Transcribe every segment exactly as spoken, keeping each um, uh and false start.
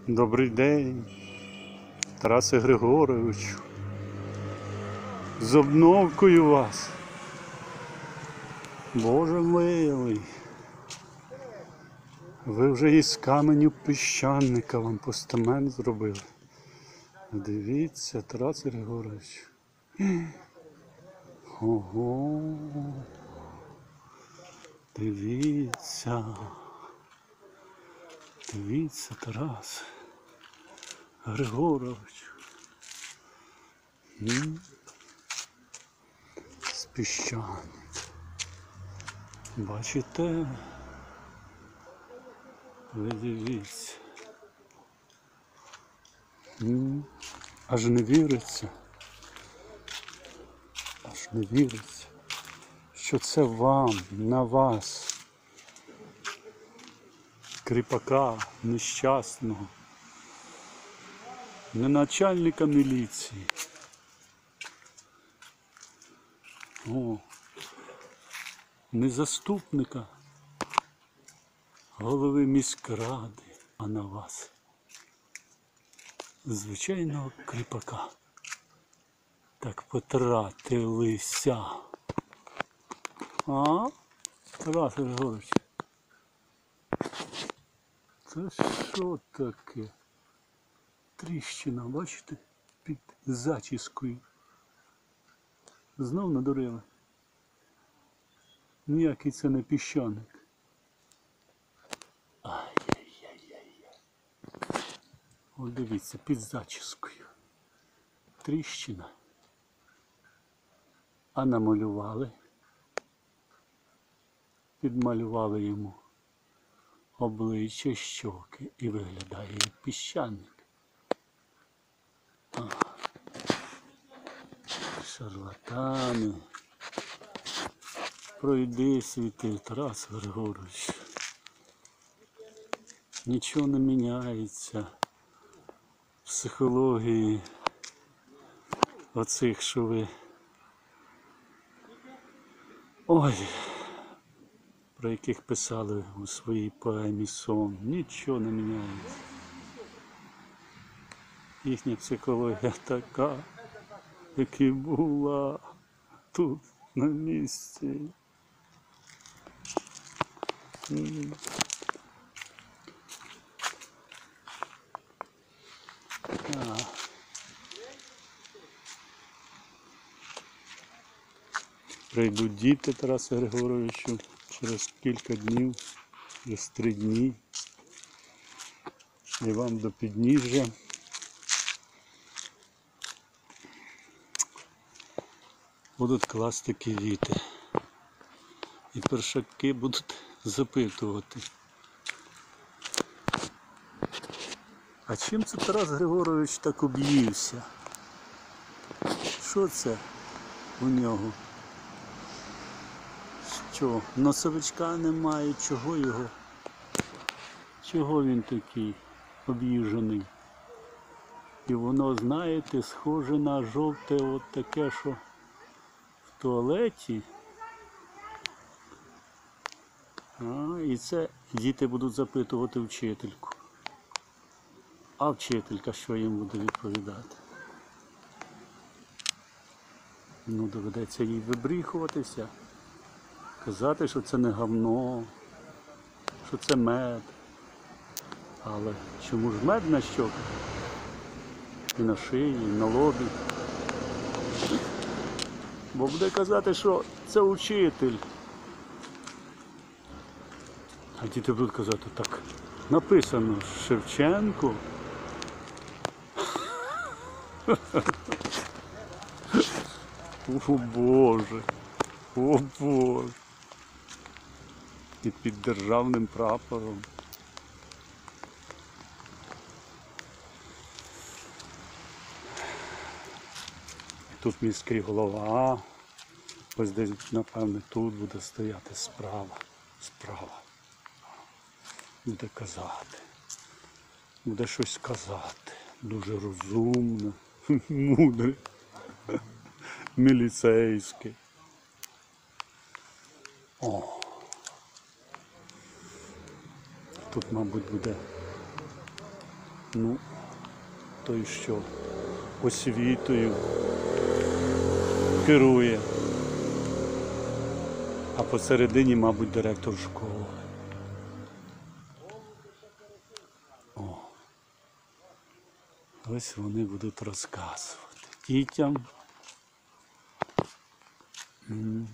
Добрий день, Тарасе Григоровичу. З обновкою вас. Боже милий. Ви вже із каменю піщаника вам постамент зробили. Дивіться, Тарасе Григорович. Ого. Дивіться. Дивіться, Тарас Григорович. М? З піщаник. Бачите? Ви дивіться. М? Аж не віриться. Аж не віриться, що це вам, на вас, кріпака нещасного, не начальника міліції, о, не заступника голови міськради, а на вас, звичайного кріпака, так потратилися. А? Тарас Григорович, це що таке? Тріщина, бачите, під зачіскою. Знов надурили. Ніякий це не піщаник. Ай-яй-яй-яй-яй. О, дивіться, під зачіскою. Тріщина. А намалювали. Підмалювали йому обличчя, щоки і виглядає як піщаник. А. Шарлатани. Пройди світи, Тарас Григорович. Нічого не міняється в психології оцих, що ви... Ой, про яких писали у своїй поемі «Сон». Нічого не міняється. Їхня психологія така, яка була тут, на місці. А. Прийдуть діти Тарасу Григоровичу через кілька днів, через три дні. І вам до підніжжя. Будуть класти квіти. І першаки будуть запитувати. А чим це Тарас Григорович так об'ївся? Що це у нього? Що, носовичка немає, чого його? Чого він такий об'їжджений? І воно, знаєте, схоже на жовте от таке, що в туалеті. А, і це діти будуть запитувати вчительку. А вчителька що їм буде відповідати? Ну, доведеться їй вибріхуватися. Казати, що це не говно, що це мед. Але чому ж мед на щоках? І на шиї, і на лобі. Бо буде казати, що це учитель. А діти будуть казати, так, написано Шевченко. О Боже, о Боже. І під державним прапором. Тут міський голова. Ось десь, напевне, тут буде стояти справа. Справа. Буде казати. Буде щось казати. Дуже розумно, мудре, міліцейське. О. Тут, мабуть, буде ну, той що освітою керує, а посередині, мабуть, директор школи. О, ось вони будуть розказувати дітям. М.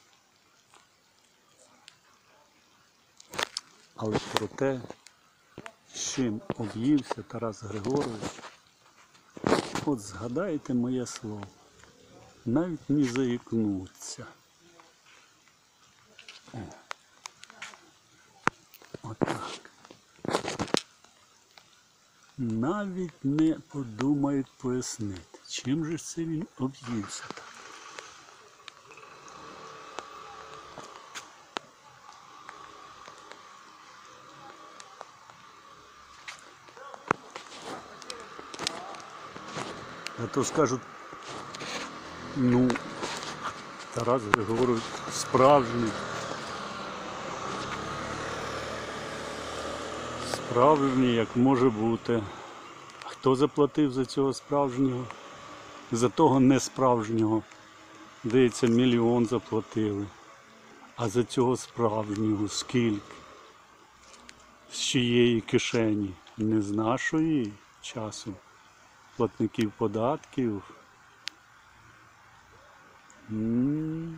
Але про те, чим об'ївся Тарас Григорович, от згадайте моє слово, навіть не заікнуться. Отак. Навіть не подумають пояснити, чим же це він об'ївся так. А то скажуть, ну, Тарас Григорович справжній. Справжній, як може бути. Хто заплатив за цього справжнього? За того несправжнього. Здається, мільйон заплатили. А за цього справжнього скільки? З чиєї кишені? Не з нашої часу. Платників податків. М-м.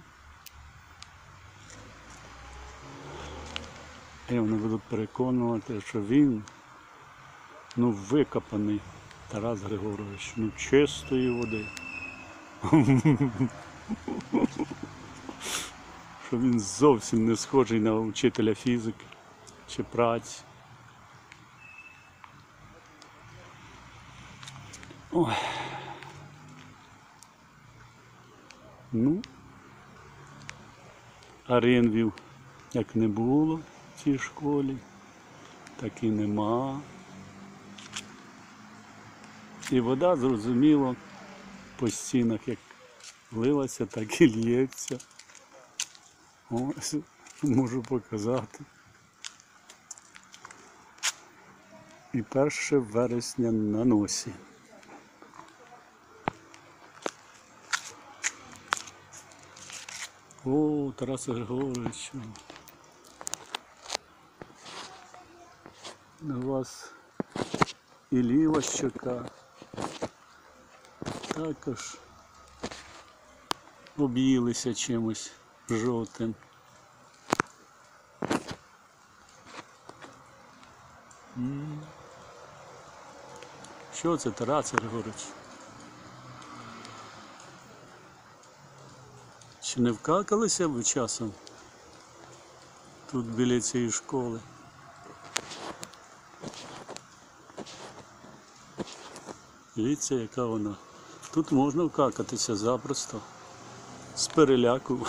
І вони будуть переконувати, що він, ну, викопаний Тарас Григорович, ну, чистої води. Що він зовсім не схожий на вчителя фізики чи праці. Ой. Ну, а ринвів як не було в цій школі, так і нема. І вода, зрозуміло, по стінах як лилася, так і лється. Ось, можу показати. І перше вересня на носі. О, Тараса Григоровичу. У вас і ліва щока також об'їлися чимось жовтим. М-м. Що це, Тарас Григорович? Чи не вкакалися ви часом тут біля цієї школи? Дивіться, яка вона. Тут можна вкакатися запросто, з переляку.